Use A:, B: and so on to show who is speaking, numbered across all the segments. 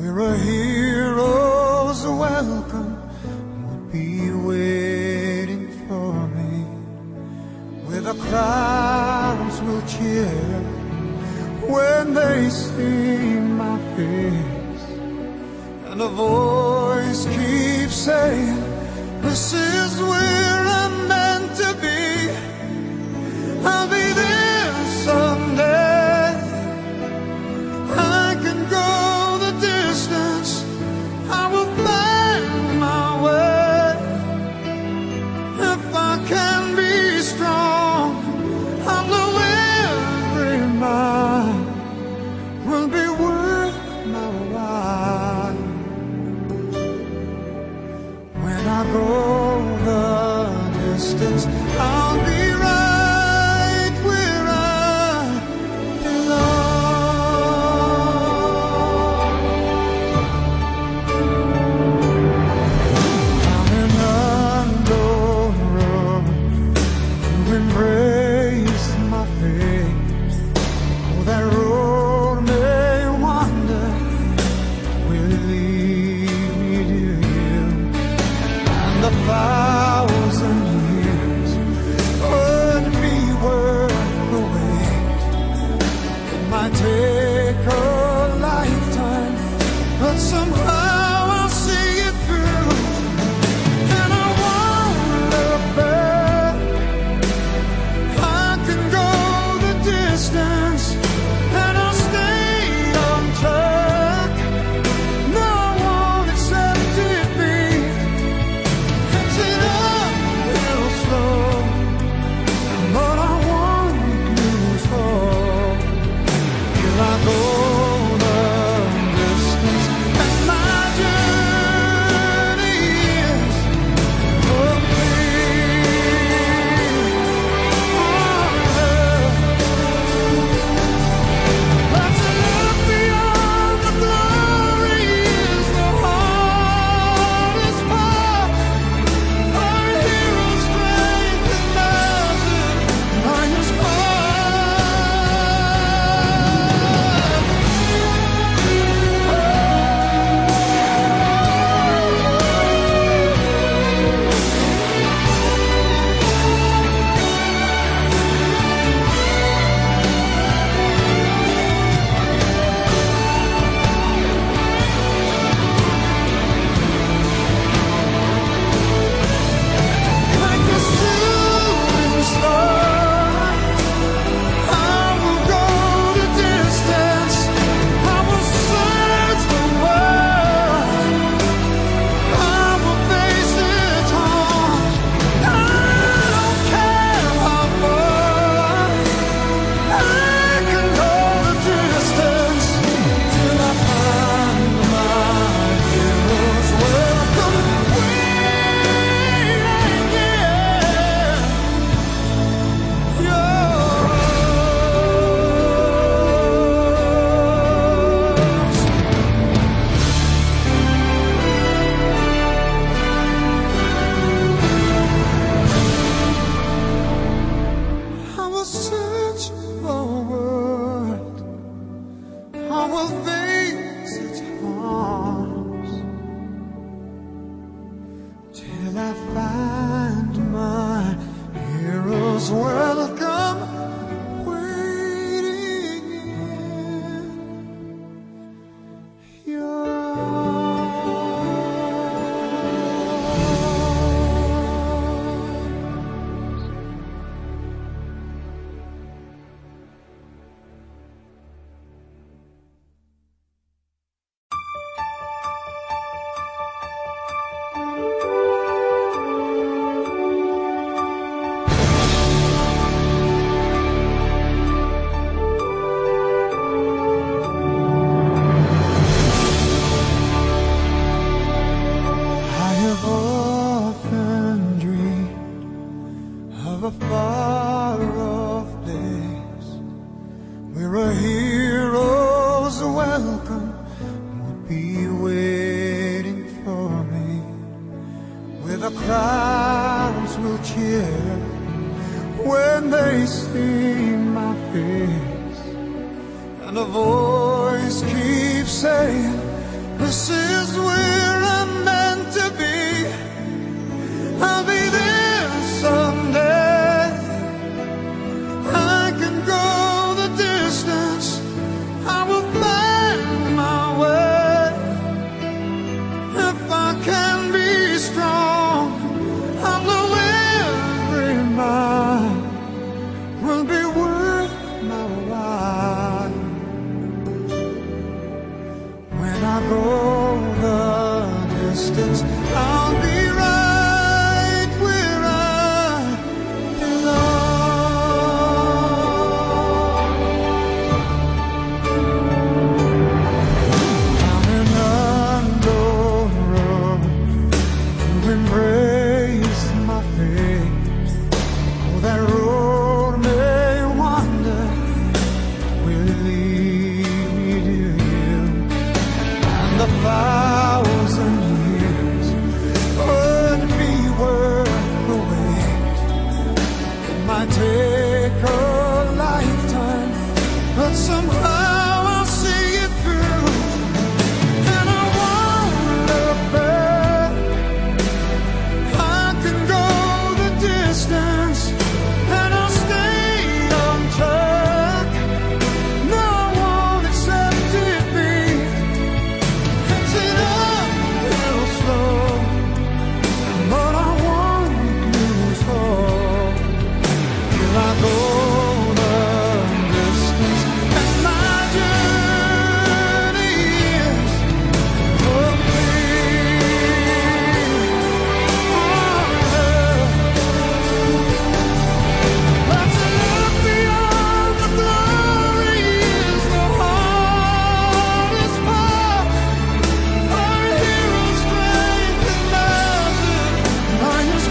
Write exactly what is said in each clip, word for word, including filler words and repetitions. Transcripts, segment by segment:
A: where a hero's welcome would be waiting for me, where the crowds will cheer when they see my face, and a voice keeps saying, this is where I'm meant to be. I'll be there someday. I can go the distance, I will find my way. If I can be strong, I'll know every mile will be worth my while. When I go the distance, I'll be right where I belong. I'm an unknown road to embrace my fate. Oh, that road may wander, will it lead me to you? And the thousand years would be worth the wait. It might take a lifetime, but somehow I'll see it through. And I won't look back. I can go the distance, and I'll stay on track. No, I won't accept defeat. It's an uphill slope, but I won't lose hope. Till I go the distance, and my journey is complete. But to look beyond the glory is the hardest part. Our hero's strength and mountain are his part. Like a shooting star, I will go the distance. I will search the world. I will face its harm. I don't care how far. I can go the distance till I find my hero's welcome waiting. I will search the world, I will face its harms, till I find my hero's welcome waiting in your I have often dreamed of a far-off place where a hero's welcome would be waiting for me, where the crowds will cheer when they see my face, and a voice keeps saying, this is where I'm meant to be. I'll be there someday. I can go the distance. I will find my way. If I can be strong, I'll know every mile will be worth my while. When I go the distance, I'll be right where I belong. I'm an unknown road to embrace my fate. Oh, that road may wander, will it lead me to you? And the thousand years would be worth the wait. It might take a lifetime, but somehow I'll see it through. And I won't look back. I can go the distance, and I'll stay on track. No, I won't accept defeat. It's an uphill slow, but I won't lose hope till I go the distance. And my journey is complete. But to look beyond the glory is the hardest part. Our hero's strength is measured by his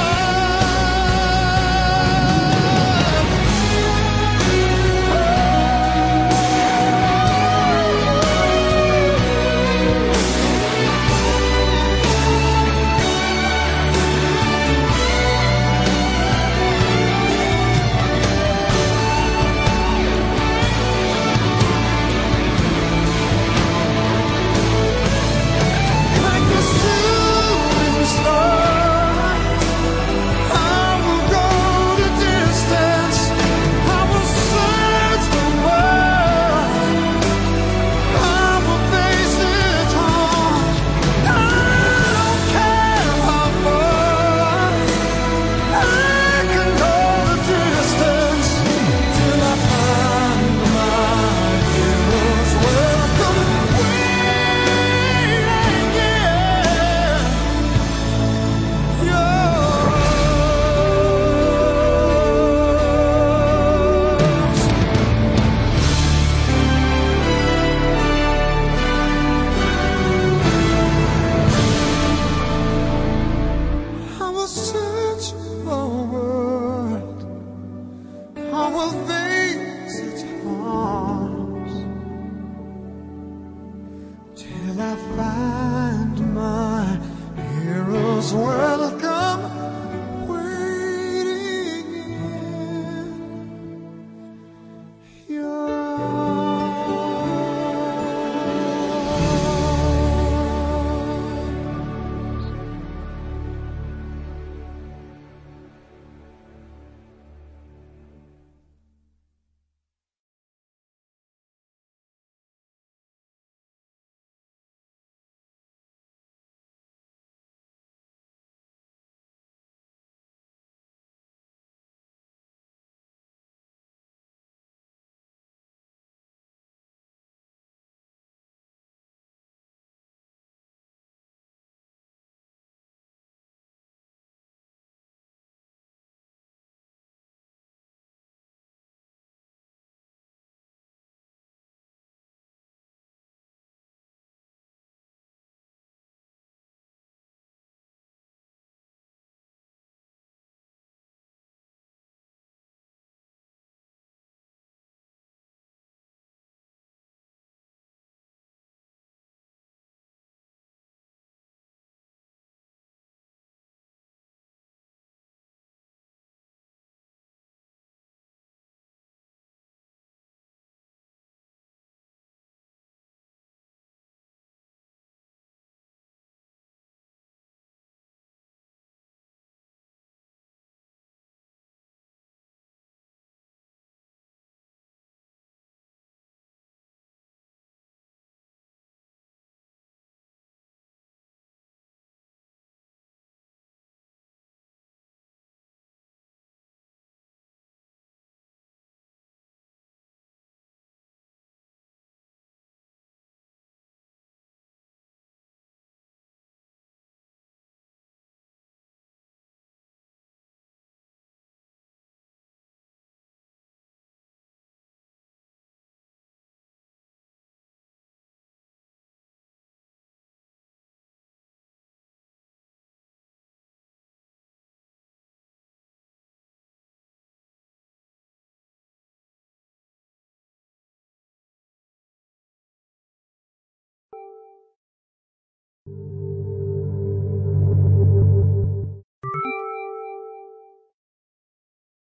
A: like a shooting star. I will go the distance. I will search the world. I will face it all. I don't care how far. I can go the distance till I find my hero's welcome. Wait again. Yours. I will search the world. I will face its harms till I find my hero's welcome.